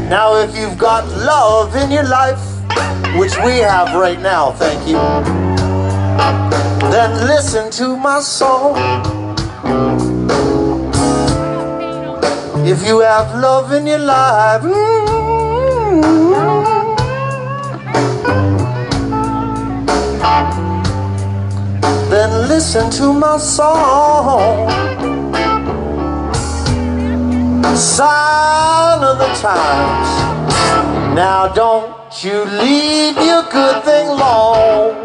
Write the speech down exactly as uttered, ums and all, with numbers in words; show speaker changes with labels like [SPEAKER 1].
[SPEAKER 1] Now if you've got love in your life, which we have right now, thank you, then listen to my song. If you have love in your life, then listen to my song. Sign of the times. Now don't you leave your good thing long.